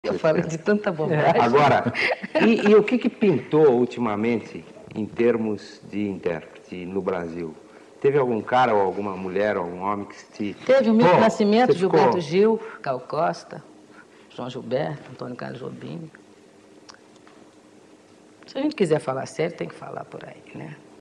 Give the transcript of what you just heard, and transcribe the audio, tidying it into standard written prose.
Eu falei de tanta bobagem. Agora, e o que pintou ultimamente em termos de intérprete no Brasil? Teve algum cara ou alguma mulher ou algum homem que te... Teve o Milton Nascimento, você Gilberto ficou... Gil, Gal Costa, João Gilberto, Antônio Carlos Jobim. Se a gente quiser falar sério, tem que falar por aí, né?